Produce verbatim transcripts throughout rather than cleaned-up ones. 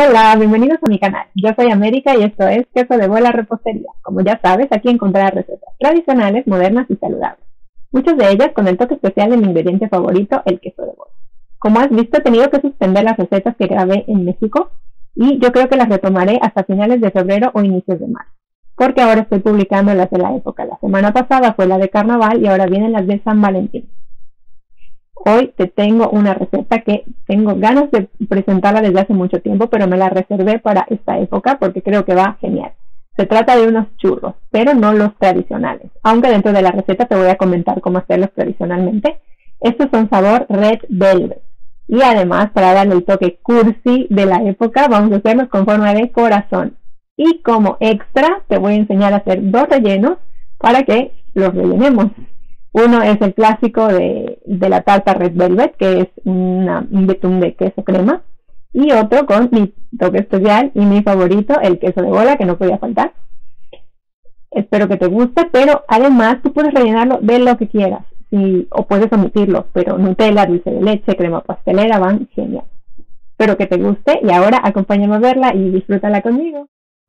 Hola, bienvenidos a mi canal. Yo soy América y esto es Queso de Bola Repostería. Como ya sabes, aquí encontrarás recetas tradicionales, modernas y saludables. Muchas de ellas con el toque especial de mi ingrediente favorito, el queso de bola. Como has visto, he tenido que suspender las recetas que grabé en México y yo creo que las retomaré hasta finales de febrero o inicios de marzo, porque ahora estoy publicando las de la época. La semana pasada fue la de Carnaval y ahora vienen las de San Valentín. Hoy te tengo una receta que tengo ganas de presentarla desde hace mucho tiempo, pero me la reservé para esta época porque creo que va genial. Se trata de unos churros, pero no los tradicionales, aunque dentro de la receta te voy a comentar cómo hacerlos tradicionalmente. Estos son sabor Red Velvet y además, para darle el toque cursi de la época, vamos a hacerlos con forma de corazón. Y como extra te voy a enseñar a hacer dos rellenos para que los rellenemos. Uno es el clásico de, de la tarta Red Velvet, que es una, un betún de queso crema. Y otro con mi toque especial y mi favorito, el queso de bola, que no podía faltar. Espero que te guste, pero además tú puedes rellenarlo de lo que quieras. Y, o puedes omitirlo, pero Nutella, dulce de leche, crema pastelera van genial. Espero que te guste y ahora acompáñame a verla y disfrútala conmigo.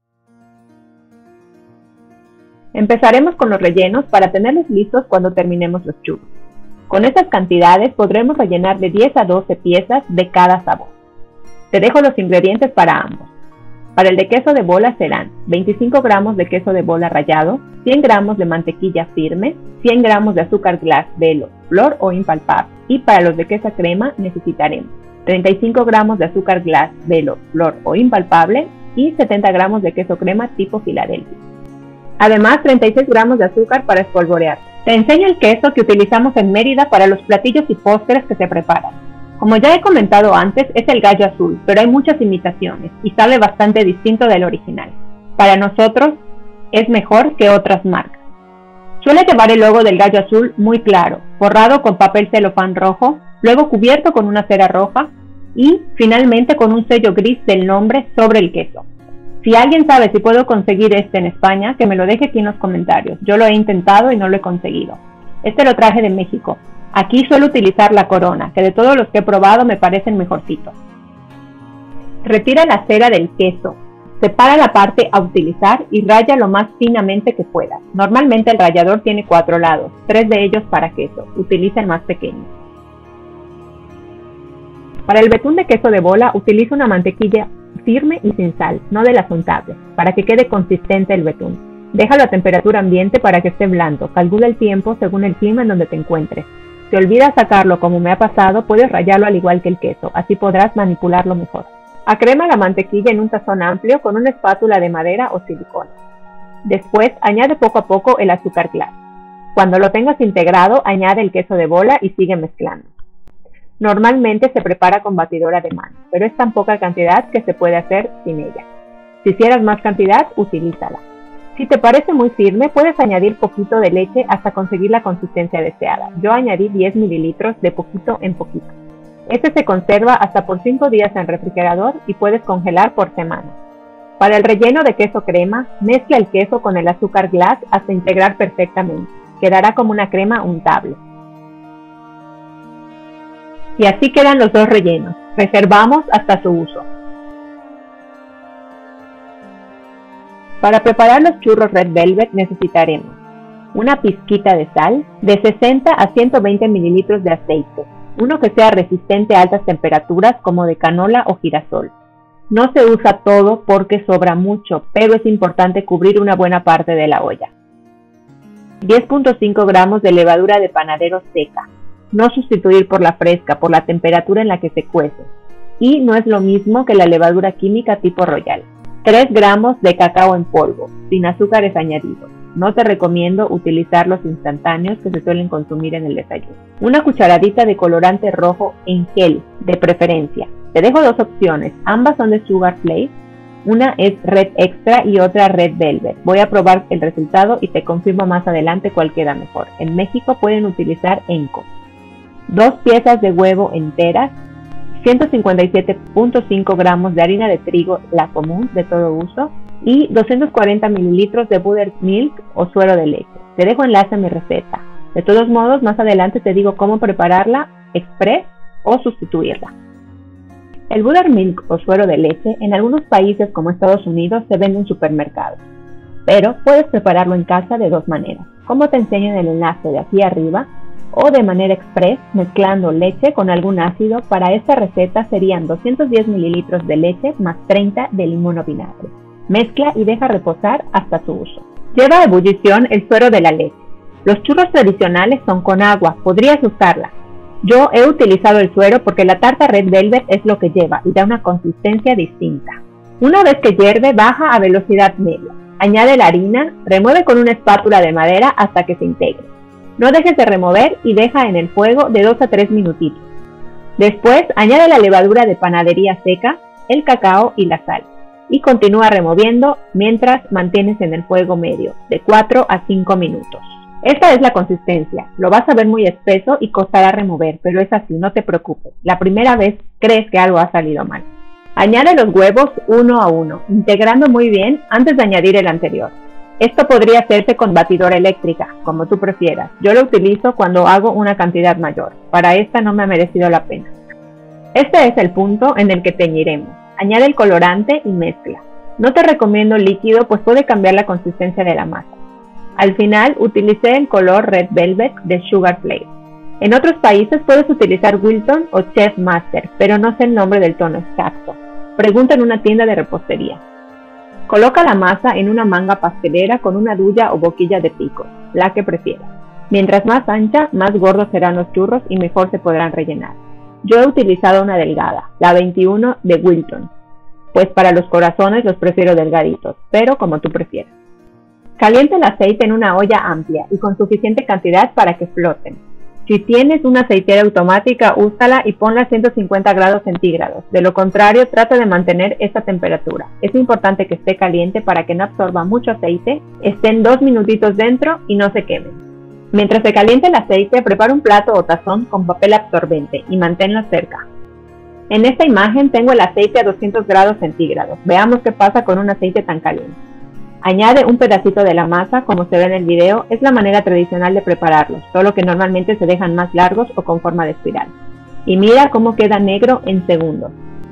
Empezaremos con los rellenos para tenerlos listos cuando terminemos los churros. Con estas cantidades podremos rellenar de diez a doce piezas de cada sabor. Te dejo los ingredientes para ambos. Para el de queso de bola serán veinticinco gramos de queso de bola rallado, cien gramos de mantequilla firme, cien gramos de azúcar glass, velo, flor o impalpable. Y para los de queso crema necesitaremos treinta y cinco gramos de azúcar glass, velo, flor o impalpable y setenta gramos de queso crema tipo Filadelfia. Además, treinta y seis gramos de azúcar para espolvorear. Te enseño el queso que utilizamos en Mérida para los platillos y postres que se preparan. Como ya he comentado antes, es el gallo azul, pero hay muchas imitaciones y sabe bastante distinto del original. Para nosotros, es mejor que otras marcas. Suele llevar el logo del gallo azul muy claro, forrado con papel celofán rojo, luego cubierto con una cera roja y, finalmente, con un sello gris del nombre sobre el queso. Si alguien sabe si puedo conseguir este en España, que me lo deje aquí en los comentarios. Yo lo he intentado y no lo he conseguido. Este lo traje de México. Aquí suelo utilizar la Corona, que de todos los que he probado me parecen mejorcitos. Retira la cera del queso. Separa la parte a utilizar y raya lo más finamente que puedas. Normalmente el rallador tiene cuatro lados, tres de ellos para queso. Utiliza el más pequeño. Para el betún de queso de bola utilizo una mantequilla firme y sin sal, no de las untables, para que quede consistente el betún. Déjalo a temperatura ambiente para que esté blando. Calcula el tiempo según el clima en donde te encuentres. Si olvidas sacarlo como me ha pasado, puedes rallarlo al igual que el queso, así podrás manipularlo mejor. Acrema la mantequilla en un tazón amplio con una espátula de madera o silicona. Después, añade poco a poco el azúcar glass. Cuando lo tengas integrado, añade el queso de bola y sigue mezclando. Normalmente se prepara con batidora de mano, pero es tan poca cantidad que se puede hacer sin ella. Si hicieras más cantidad, utilízala. Si te parece muy firme, puedes añadir poquito de leche hasta conseguir la consistencia deseada. Yo añadí diez mililitros de poquito en poquito. Este se conserva hasta por cinco días en refrigerador y puedes congelar por semana. Para el relleno de queso crema, mezcla el queso con el azúcar glass hasta integrar perfectamente. Quedará como una crema untable. Y así quedan los dos rellenos. Reservamos hasta su uso. Para preparar los churros Red Velvet necesitaremos una pizquita de sal, de sesenta a ciento veinte mililitros de aceite, uno que sea resistente a altas temperaturas como de canola o girasol. No se usa todo porque sobra mucho, pero es importante cubrir una buena parte de la olla. diez punto cinco gramos de levadura de panadero seca. No sustituir por la fresca, por la temperatura en la que se cuece. Y no es lo mismo que la levadura química tipo Royal. tres gramos de cacao en polvo, sin azúcares añadidos. No te recomiendo utilizar los instantáneos que se suelen consumir en el desayuno. Una cucharadita de colorante rojo en gel, de preferencia. Te dejo dos opciones, ambas son de Sugar Flakes. Una es Red Extra y otra Red Velvet. Voy a probar el resultado y te confirmo más adelante cuál queda mejor. En México pueden utilizar Enco. Dos piezas de huevo enteras, ciento cincuenta y siete punto cinco gramos de harina de trigo, la común, de todo uso, y doscientos cuarenta mililitros de buttermilk o suero de leche. Te dejo enlace a mi receta. De todos modos, más adelante te digo cómo prepararla express o sustituirla. El Buttermilk o suero de leche en algunos países como Estados Unidos se vende en supermercados, pero puedes prepararlo en casa de dos maneras, como te enseño en el enlace de aquí arriba, o de manera express mezclando leche con algún ácido. Para esta receta serían doscientos diez mililitros de leche más treinta de limón o vinagre. Mezcla y deja reposar hasta su uso. Lleva a ebullición el suero de la leche. Los churros tradicionales son con agua, podrías usarla. Yo he utilizado el suero porque la tarta Red Velvet es lo que lleva y da una consistencia distinta. Una vez que hierve, baja a velocidad media. Añade la harina, remueve con una espátula de madera hasta que se integre. No dejes de remover y deja en el fuego de dos a tres minutitos. Después, añade la levadura de panadería seca, el cacao y la sal. Y continúa removiendo mientras mantienes en el fuego medio, de cuatro a cinco minutos. Esta es la consistencia. Lo vas a ver muy espeso y costará remover, pero es así, no te preocupes. La primera vez crees que algo ha salido mal. Añade los huevos uno a uno, integrando muy bien antes de añadir el anterior. Esto podría hacerse con batidora eléctrica, como tú prefieras. Yo lo utilizo cuando hago una cantidad mayor. Para esta no me ha merecido la pena. Este es el punto en el que teñiremos. Añade el colorante y mezcla. No te recomiendo líquido, pues puede cambiar la consistencia de la masa. Al final utilicé el color Red Velvet de Sugar Flake. En otros países puedes utilizar Wilton o Chef Master, pero no sé el nombre del tono exacto. Pregunta en una tienda de repostería. Coloca la masa en una manga pastelera con una duya o boquilla de picos, la que prefieras. Mientras más ancha, más gordos serán los churros y mejor se podrán rellenar. Yo he utilizado una delgada, la veintiuno de Wilton, pues para los corazones los prefiero delgaditos, pero como tú prefieras. Calienta el aceite en una olla amplia y con suficiente cantidad para que floten. Si tienes una aceitera automática, úsala y ponla a ciento cincuenta grados centígrados. De lo contrario, trata de mantener esta temperatura. Es importante que esté caliente para que no absorba mucho aceite, estén dos minutitos dentro y no se quemen. Mientras se caliente el aceite, prepara un plato o tazón con papel absorbente y manténlo cerca. En esta imagen tengo el aceite a doscientos grados centígrados. Veamos qué pasa con un aceite tan caliente. Añade un pedacito de la masa, como se ve en el video. Es la manera tradicional de prepararlos, solo que normalmente se dejan más largos o con forma de espiral. Y mira cómo queda negro en segundos.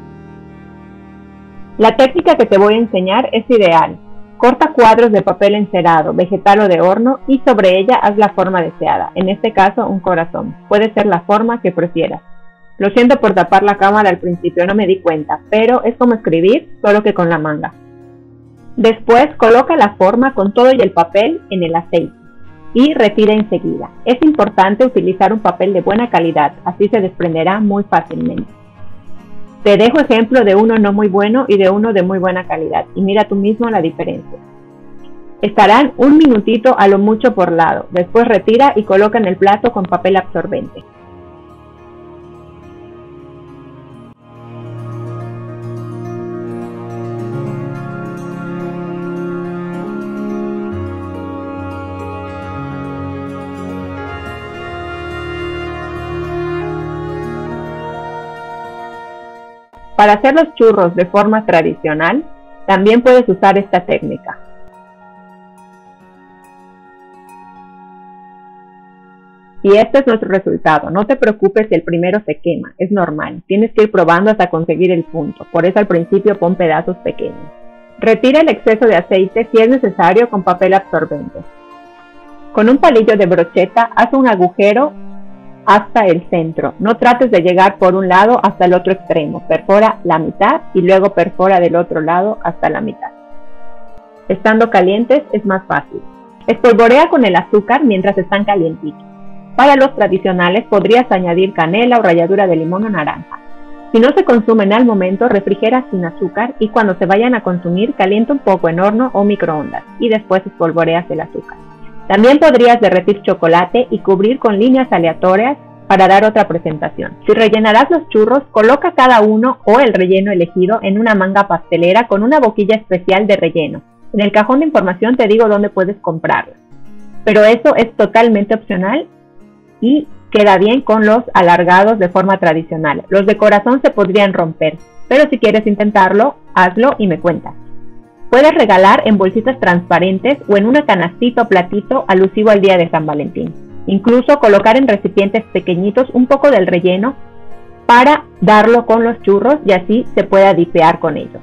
La técnica que te voy a enseñar es ideal. Corta cuadros de papel encerado, vegetal o de horno y sobre ella haz la forma deseada, en este caso un corazón. Puede ser la forma que prefieras. Lo siento por tapar la cámara al principio, no me di cuenta, pero es como escribir, solo que con la manga. Después coloca la forma con todo y el papel en el aceite y retira enseguida. Es importante utilizar un papel de buena calidad, así se desprenderá muy fácilmente. Te dejo ejemplo de uno no muy bueno y de uno de muy buena calidad y mira tú mismo la diferencia. Estarán un minutito a lo mucho por lado, después retira y coloca en el plato con papel absorbente. Para hacer los churros de forma tradicional, también puedes usar esta técnica. Y este es nuestro resultado. No te preocupes si el primero se quema, es normal. Tienes que ir probando hasta conseguir el punto, por eso al principio pon pedazos pequeños. Retira el exceso de aceite si es necesario con papel absorbente. Con un palillo de brocheta haz un agujero hasta el centro. No trates de llegar por un lado hasta el otro extremo. Perfora la mitad y luego perfora del otro lado hasta la mitad. Estando calientes es más fácil. Espolvorea con el azúcar mientras están calientitos. Para los tradicionales podrías añadir canela o ralladura de limón o naranja. Si no se consumen al momento, refrigera sin azúcar y cuando se vayan a consumir calienta un poco en horno o microondas y después espolvoreas el azúcar. También podrías derretir chocolate y cubrir con líneas aleatorias para dar otra presentación. Si rellenarás los churros, coloca cada uno o el relleno elegido en una manga pastelera con una boquilla especial de relleno. En el cajón de información te digo dónde puedes comprarlo. Pero eso es totalmente opcional y queda bien con los alargados de forma tradicional. Los de corazón se podrían romper, pero si quieres intentarlo, hazlo y me cuentas. Puedes regalar en bolsitas transparentes o en una canastita o platito alusivo al día de San Valentín. Incluso colocar en recipientes pequeñitos un poco del relleno para darlo con los churros y así se pueda dipear con ellos.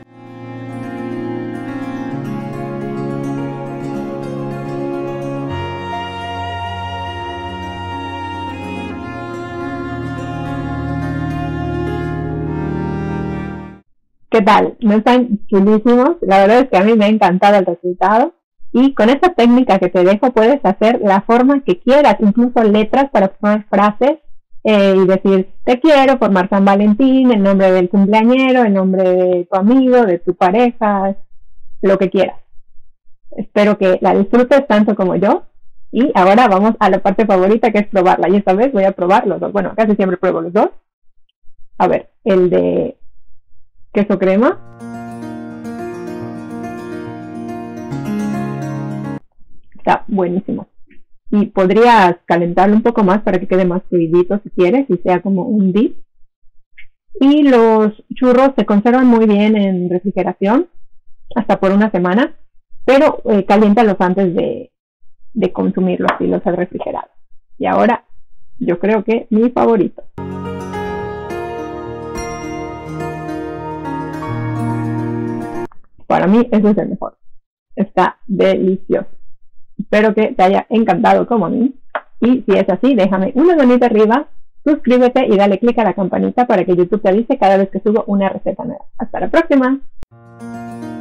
¿Qué tal? ¿No están chulísimos? La verdad es que a mí me ha encantado el resultado. Y con esta técnica que te dejo puedes hacer la forma que quieras, incluso letras para formar frases eh, y decir te quiero, formar San Valentín, el nombre del cumpleañero, el nombre de tu amigo, de tu pareja, lo que quieras. Espero que la disfrutes tanto como yo. Y ahora vamos a la parte favorita, que es probarla. Y esta vez voy a probar los dos. Bueno, casi siempre pruebo los dos. A ver, el de queso crema. Está buenísimo. Y podrías calentarlo un poco más para que quede más fluidito si quieres y sea como un dip. Y los churros se conservan muy bien en refrigeración, hasta por una semana, pero eh, caliéntalos antes de, de consumirlos si los has refrigerado. Y ahora, yo creo que mi favorito. Para mí ese es el mejor. Está delicioso. Espero que te haya encantado como a mí. Y si es así, déjame una manita arriba, suscríbete y dale click a la campanita para que YouTube te avise cada vez que subo una receta nueva. Hasta la próxima.